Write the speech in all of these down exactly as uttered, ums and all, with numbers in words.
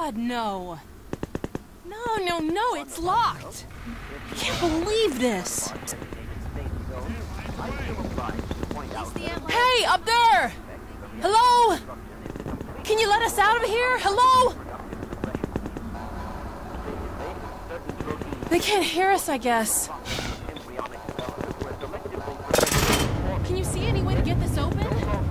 God, no. No, no, no, it's locked. I can't believe this. Hey, up there! Hello? Can you let us out of here? Hello? They can't hear us, I guess. Can you see any way to get this open?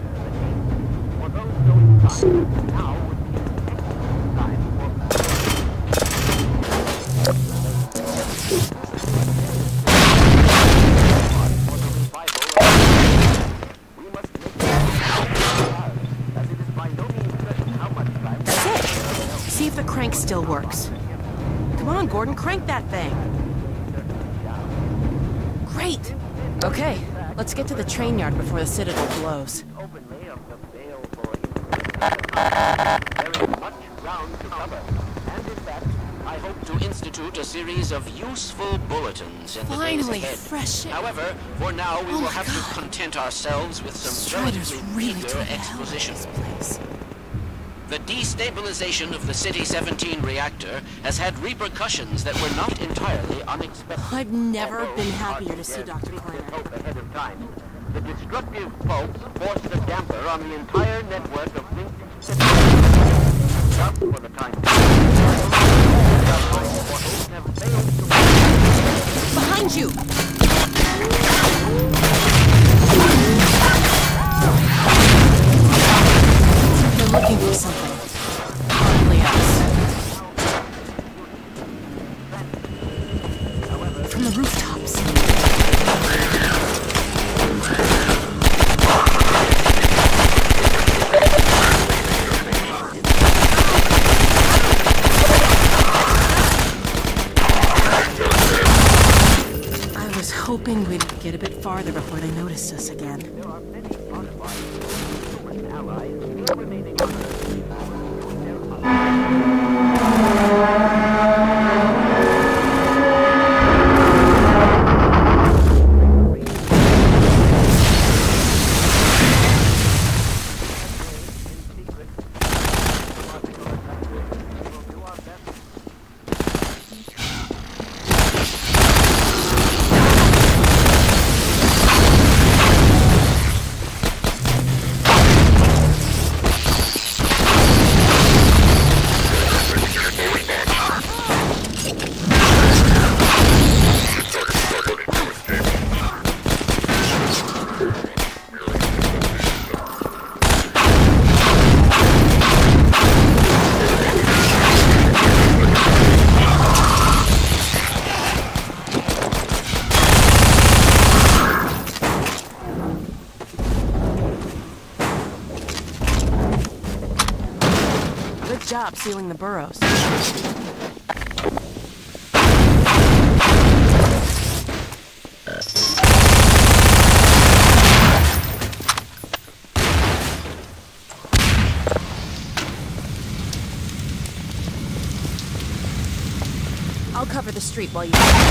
That's it. See if the crank still works. Come on, Gordon, crank that thing. Great. Okay, let's get to the train yard before the Citadel blows. I hope to institute a series of useful bulletins in the Finally, days ahead. fresh air. However, for now we Oh will my have God. to content ourselves with some Strider's relatively really meager took the hell out of exposition. this place. The destabilization of the City seventeen reactor has had repercussions that were not entirely unexpected. I've never Although been we happier hardly to see dared Doctor seek this Kleiner. hope ahead of time. The destructive pulse forced a damper on the entire network of linked systems. Just for the time being, portals have failed to... Behind you! They're looking for something. Probably us. From the rooftops. I was hoping we'd get a bit farther before they noticed us again. There are many modified human allies still remaining on Earth. Good job sealing the burrows. I'll cover the street while you...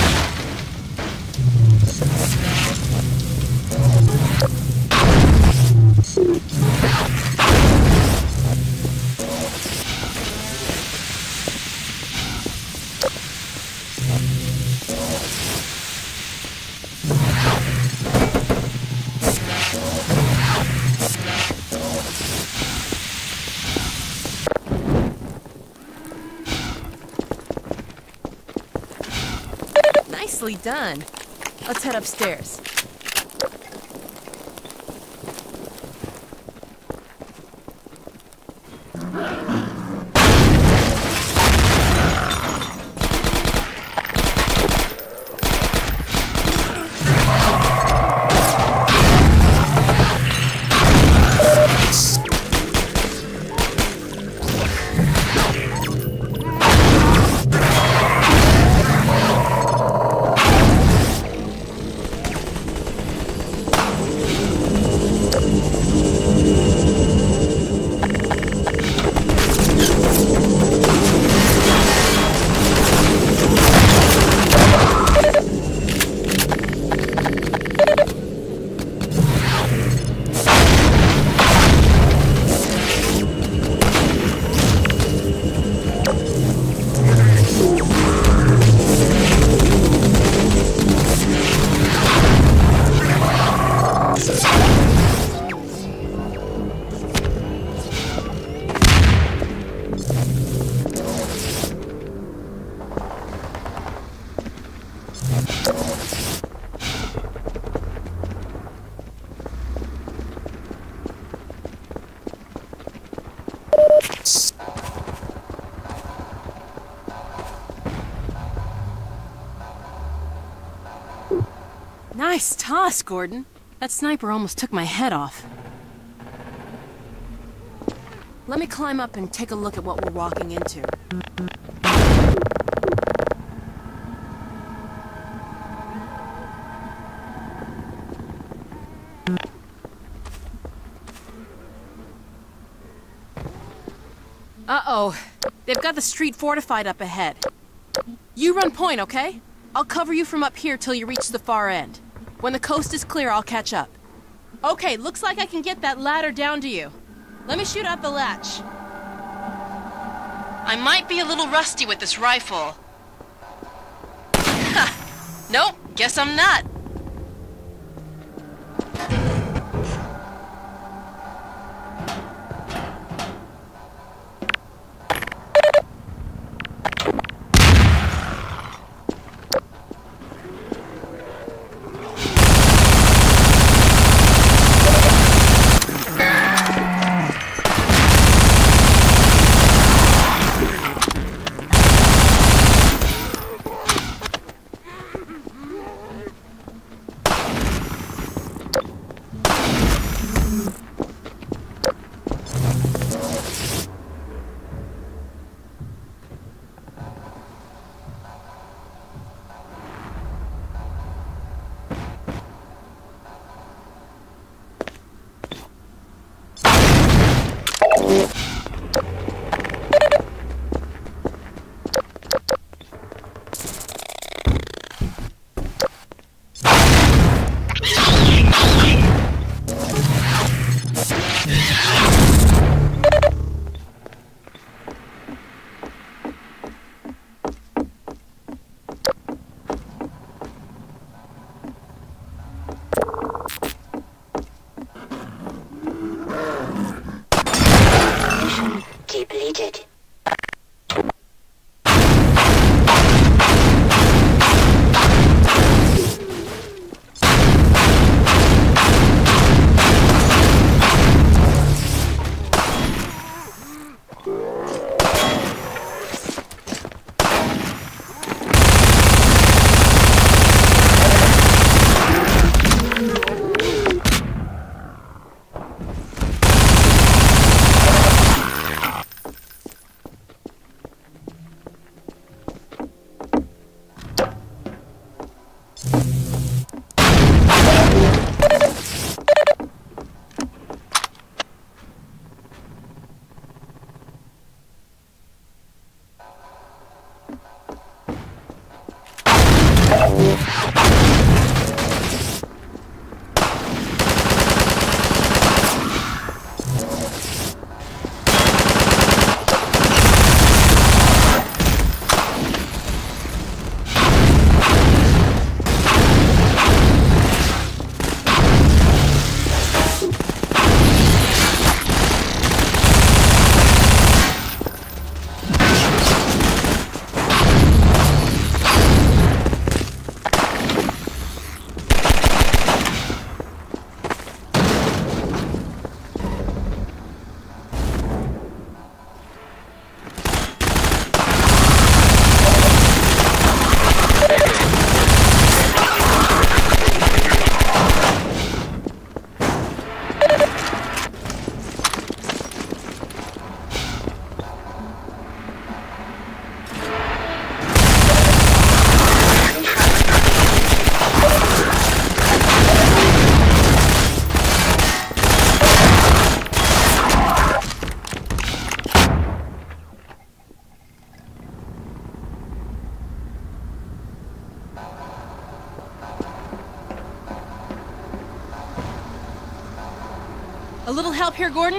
Nicely done. Let's head upstairs. Nice toss, Gordon. That sniper almost took my head off. Let me climb up and take a look at what we're walking into. Uh-oh. They've got the street fortified up ahead. You run point, okay? I'll cover you from up here till you reach the far end. When the coast is clear, I'll catch up. Okay, looks like I can get that ladder down to you. Let me shoot out the latch. I might be a little rusty with this rifle. Ha! Nope, guess I'm not. Depleted. A little help here, Gordon?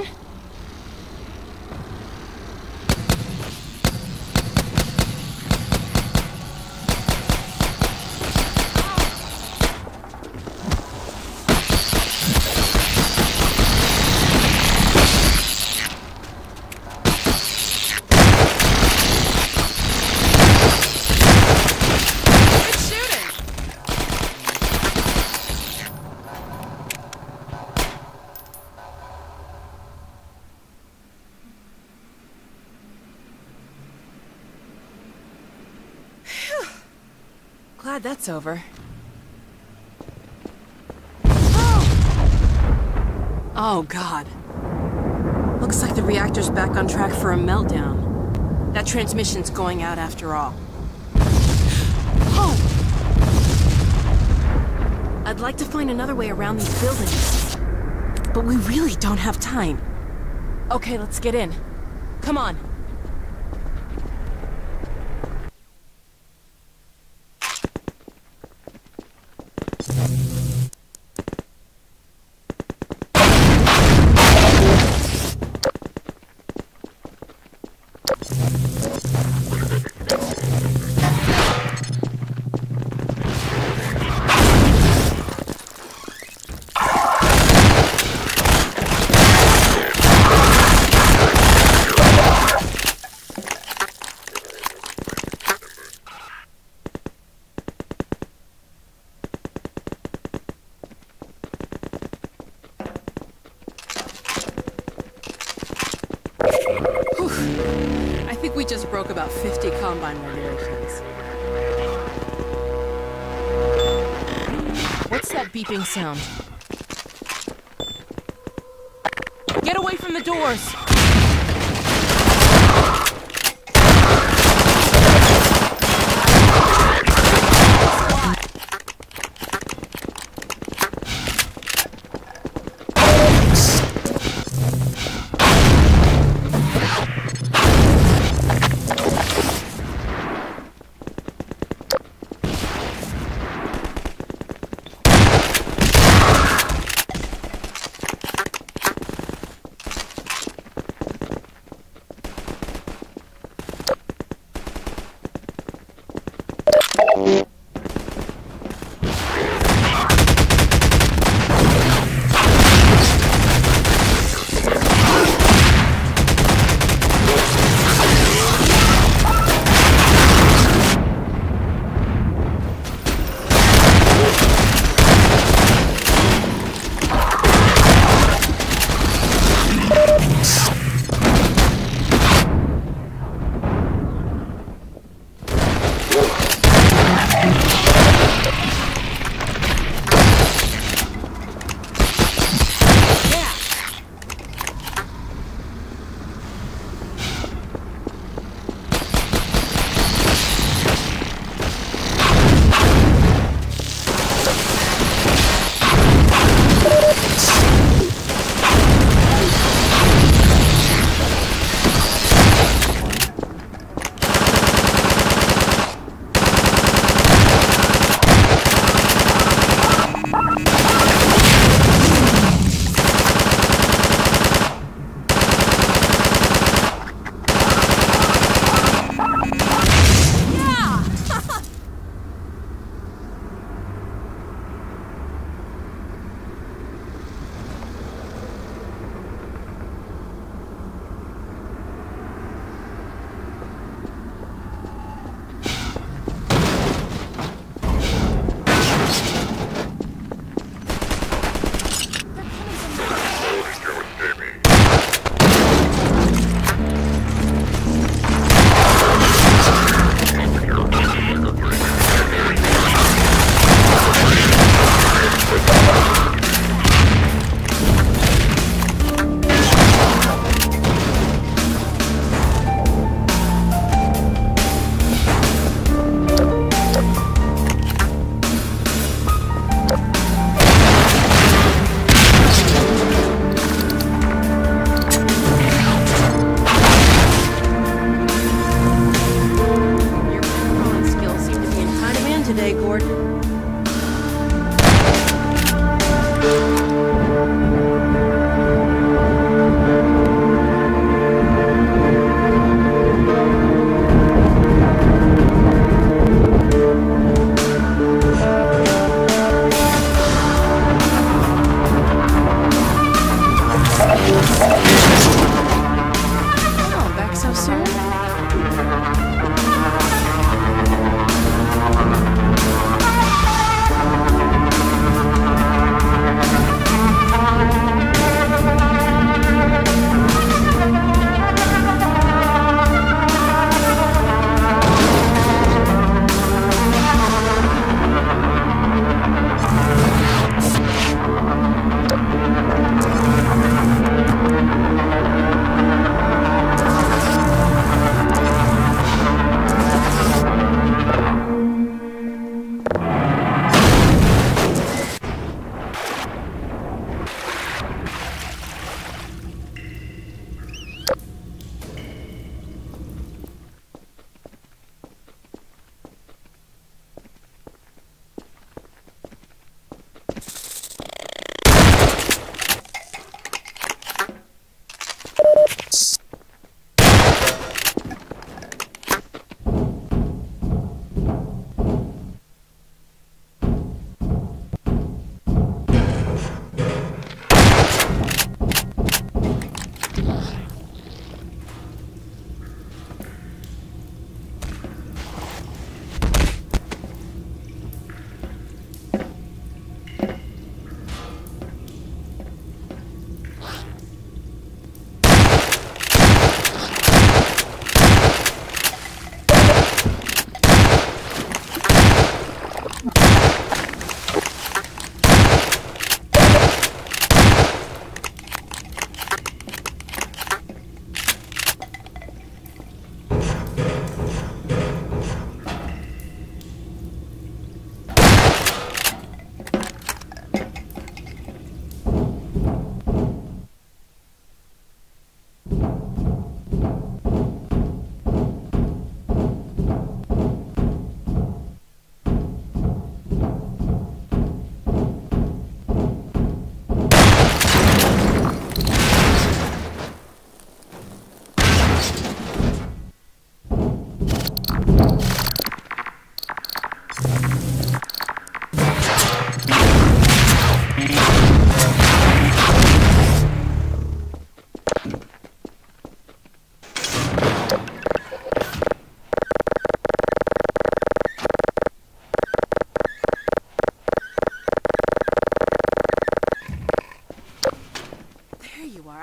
Glad that's over. Oh, God. Looks like the reactor's back on track for a meltdown. That transmission's going out after all. Oh! I'd like to find another way around these buildings, but we really don't have time. Okay, let's get in. Come on. I think we just broke about fifty Combine regulations. What's that beeping sound? Get away from the doors!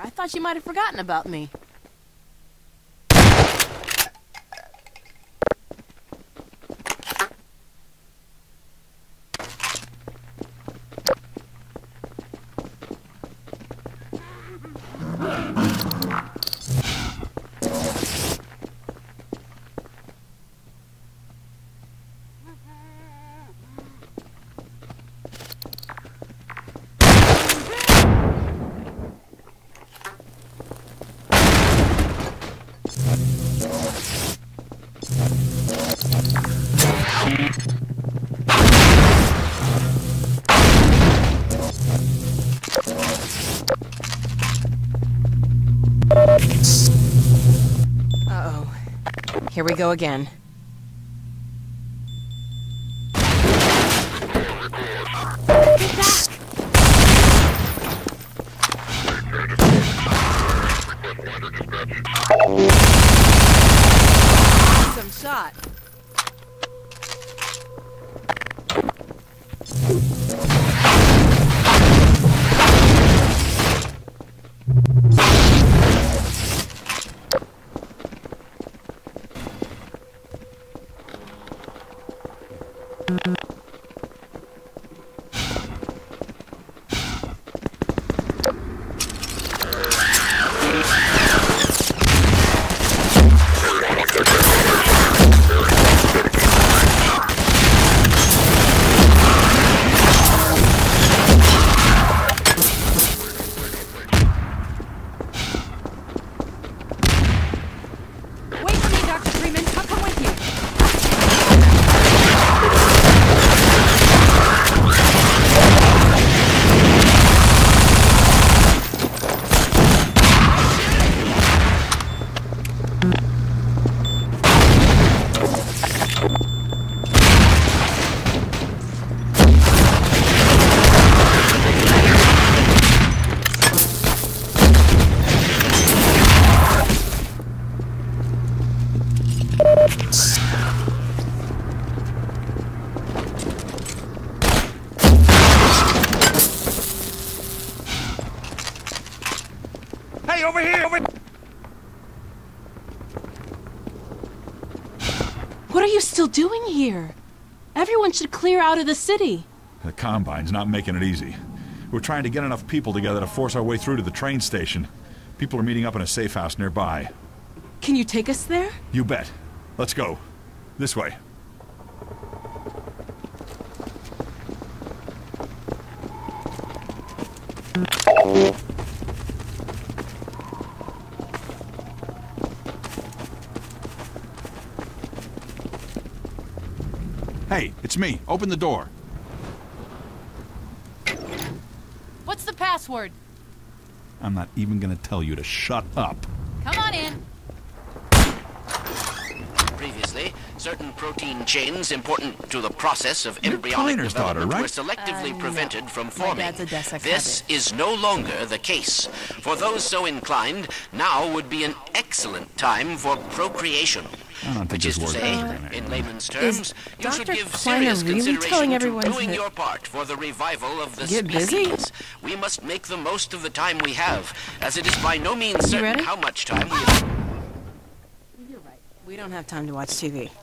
I thought you might have forgotten about me. Uh-oh. Here we go again. Get back! Some shot. Hey, over here! Over... What are you still doing here? Everyone should clear out of the city. The Combine's not making it easy. We're trying to get enough people together to force our way through to the train station. People are meeting up in a safe house nearby. Can you take us there? You bet. Let's go. This way. Hey, it's me. Open the door. What's the password? I'm not even gonna tell you to shut up. Come on in. Previously, certain protein chains important to the process of You're embryonic Kleiner's development daughter, right? were selectively Uh, prevented no. from My forming. dad's a Desek This habit. is no longer the case. For those so inclined, now would be an excellent time for procreation. I don't think Which is this to word say, is gonna in end. layman's terms, Is you should Doctor give Kleiner serious really consideration telling to everyone doing to your part for the revival of the get species. busy? We must make the most of the time we have, as it is by no means certain ready? how much time we have. You're right. We don't have time to watch T V.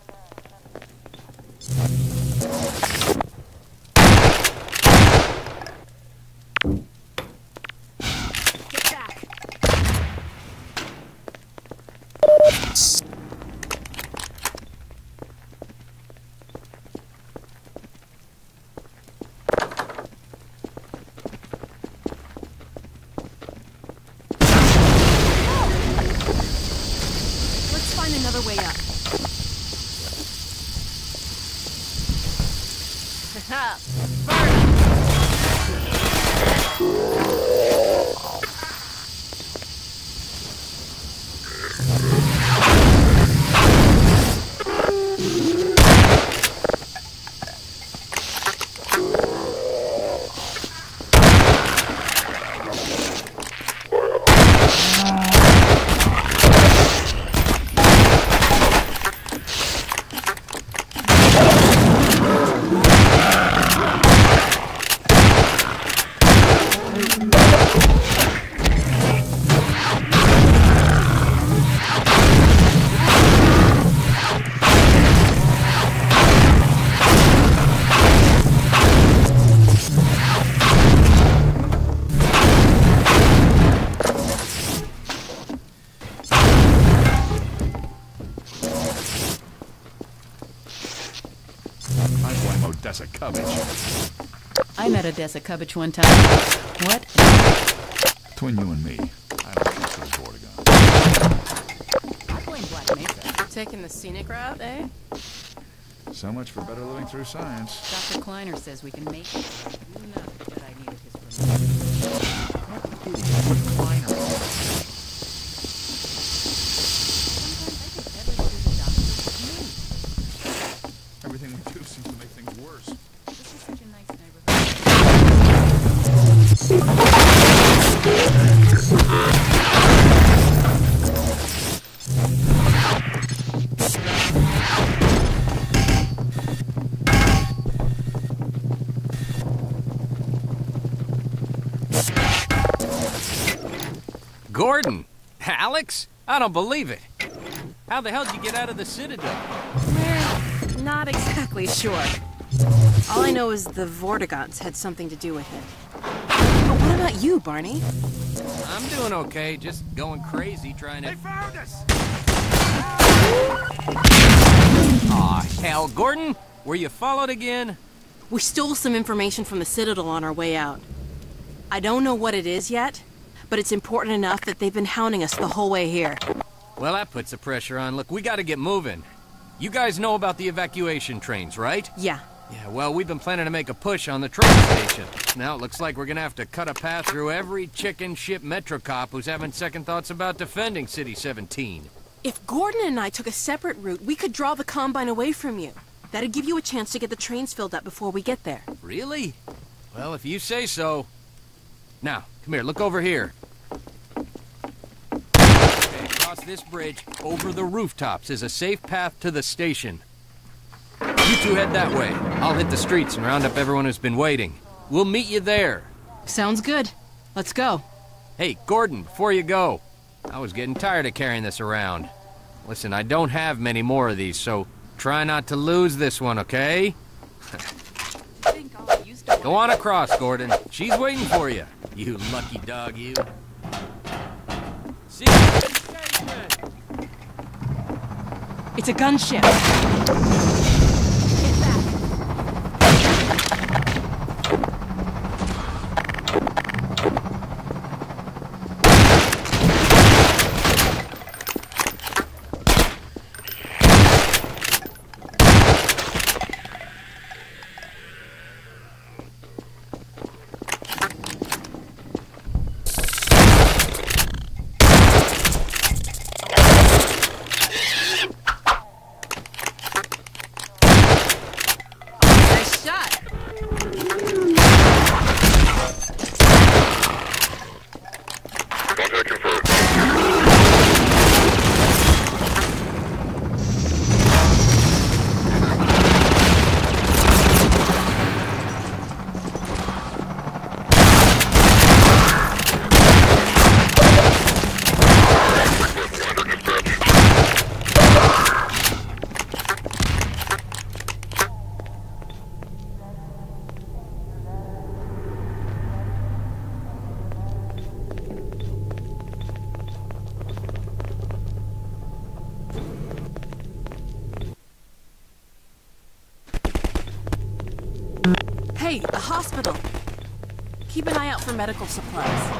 Get back! Let's find another way up. Odessa Covich. I met Odessa Covich one time. What? Between you and me, I don't trust those Vortigons. I blame Black Mesa. Taking the scenic route, eh? So much for better living through science. Doctor Kleiner says we can make it. You know that I needed his permission. Everything we do seems to make things worse. This is such a nice neighborhood. Gordon! Alex? I don't believe it. How the hell did you get out of the Citadel? We're not exactly sure. All I know is the Vortigons had something to do with it. But what about you, Barney? I'm doing okay, just going crazy trying to... They found us! Aw, hell, Gordon! Were you followed again? We stole some information from the Citadel on our way out. I don't know what it is yet, but it's important enough that they've been hounding us the whole way here. Well, that puts the pressure on. Look, we gotta get moving. You guys know about the evacuation trains, right? Yeah. Yeah, well, we've been planning to make a push on the train station. Now it looks like we're gonna have to cut a path through every chicken ship Metro cop who's having second thoughts about defending City seventeen. If Gordon and I took a separate route, we could draw the Combine away from you. That'd give you a chance to get the trains filled up before we get there. Really? Well, if you say so. Now, come here, look over here. Okay, across this bridge, over the rooftops, is a safe path to the station. You two head that way. I'll hit the streets and round up everyone who's been waiting. We'll meet you there. Sounds good. Let's go. Hey, Gordon, before you go, I was getting tired of carrying this around. Listen, I don't have many more of these, so try not to lose this one, okay? Go on across, Gordon. She's waiting for you. You lucky dog, you. See you. It's a gunship. Hey, a hospital. Keep an eye out for medical supplies.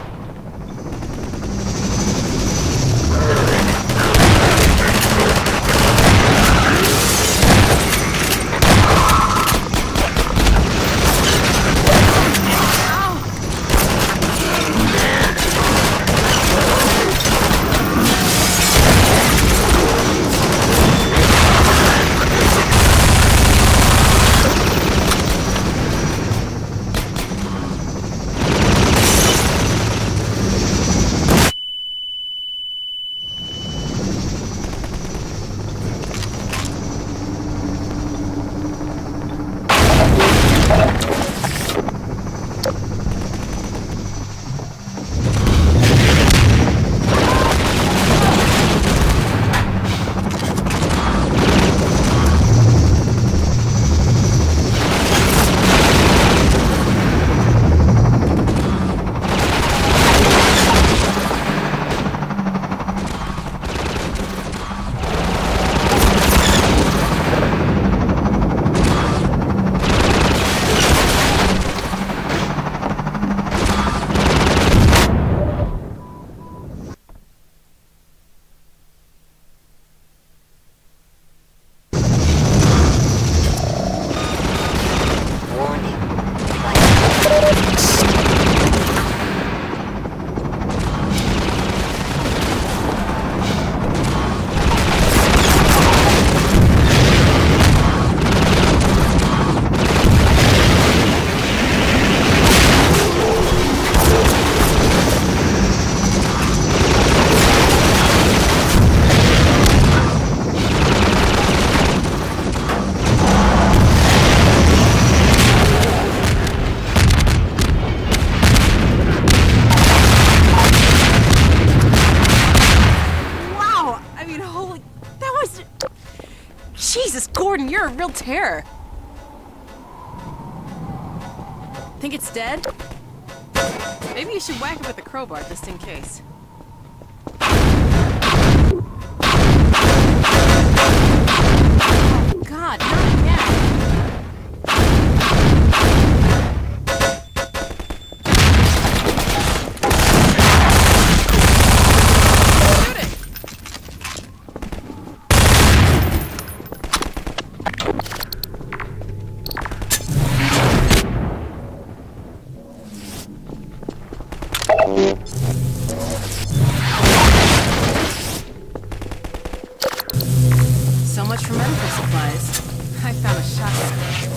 Jesus, Gordon, you're a real terror. Think it's dead? Maybe you should whack it with a crowbar just in case. God, not again. So much for medical supplies. I found a shotgun.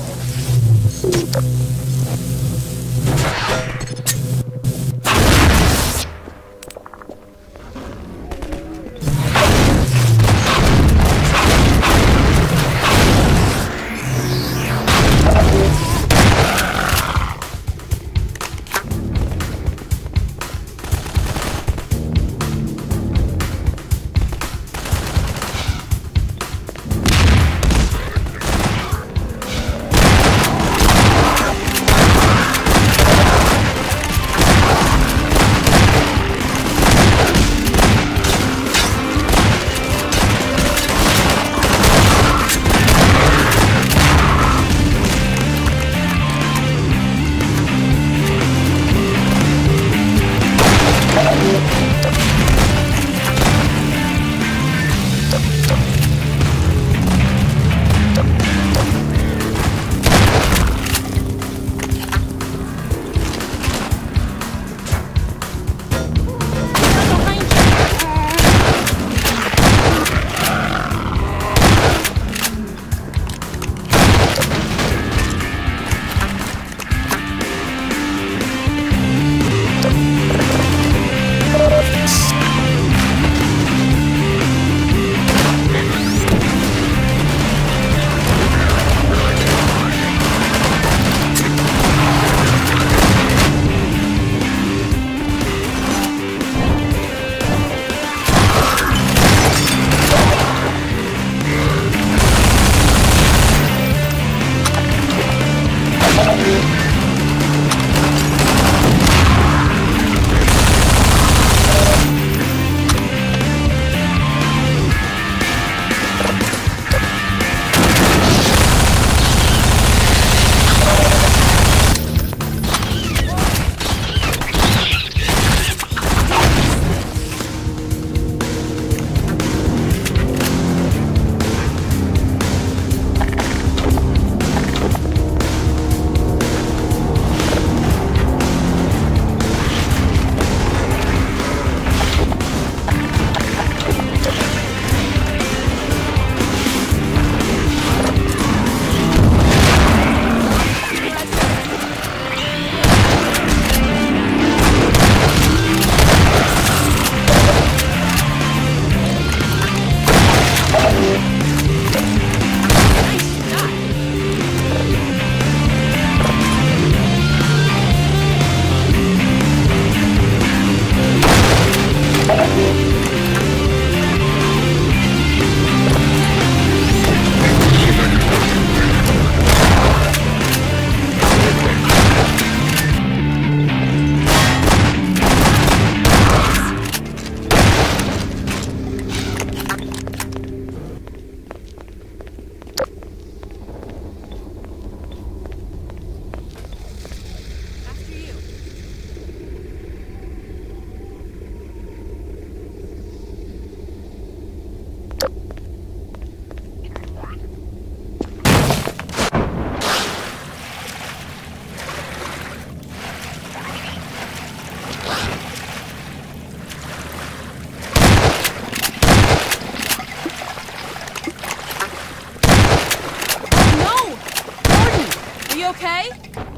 okay?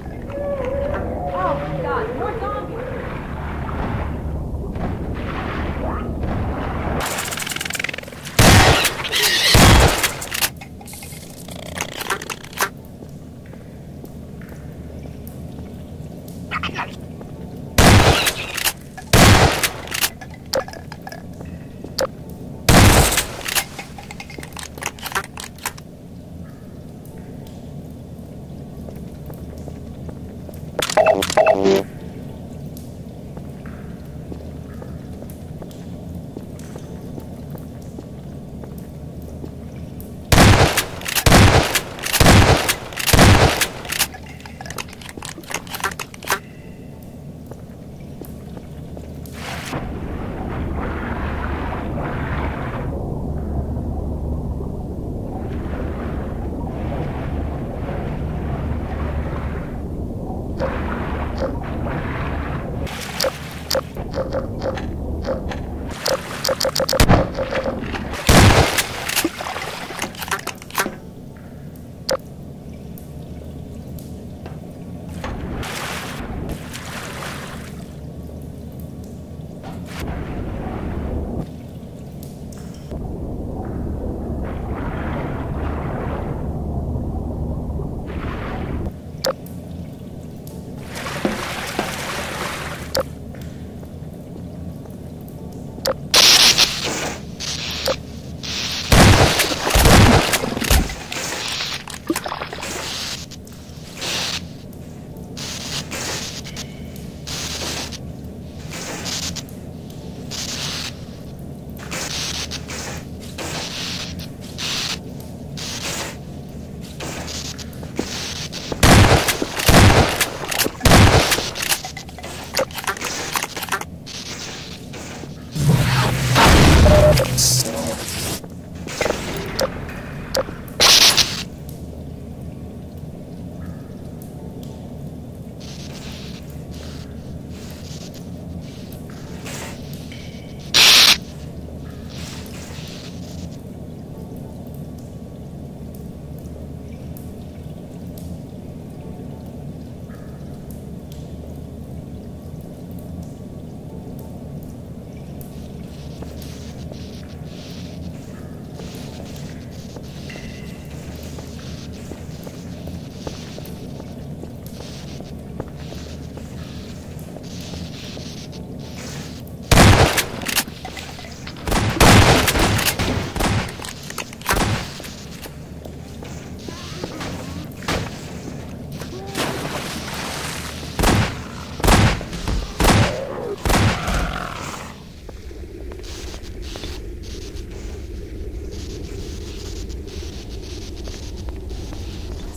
Oh my god, more zombies!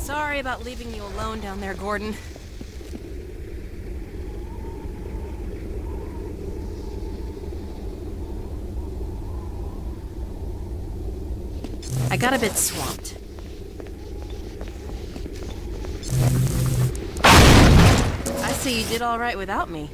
Sorry about leaving you alone down there, Gordon. I got a bit swamped. I see you did all right without me.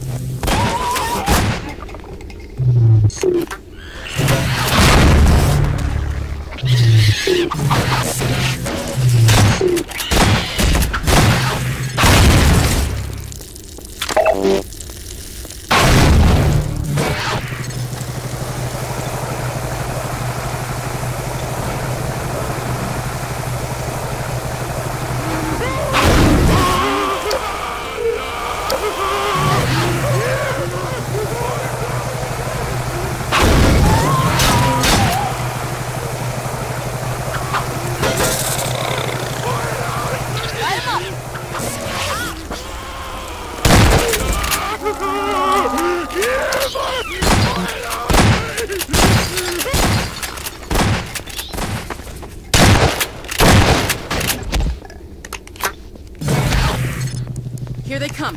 Here they come.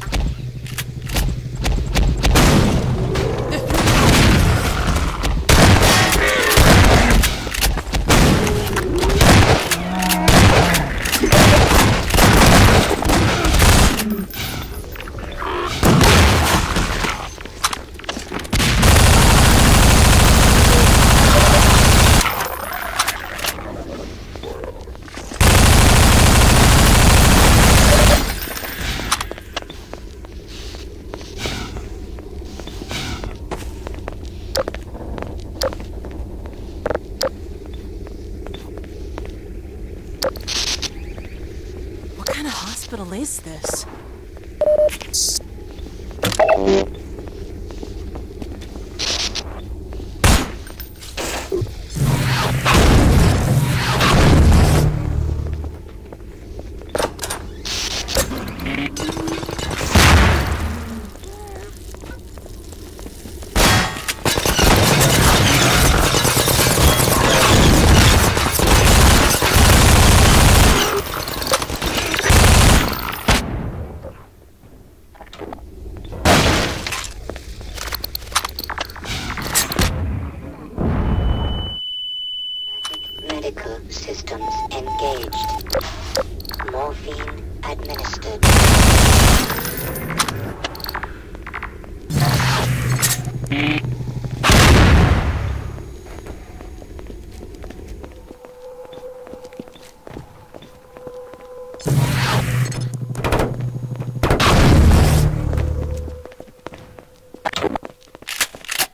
What kind of hospital is this? Medical systems engaged. Morphine administered.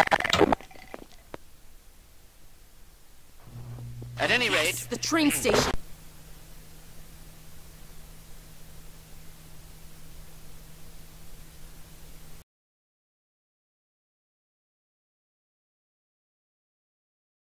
At any rate, It's the train station.